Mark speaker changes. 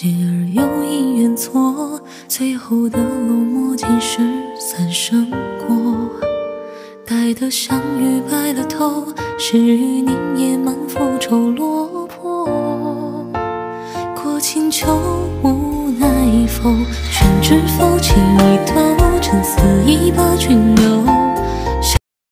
Speaker 1: 继而又一愿错，最后的落寞竟是三生过。待得相遇白了头，时雨凝噎满腹愁落魄。过清秋无奈否，宣知否情意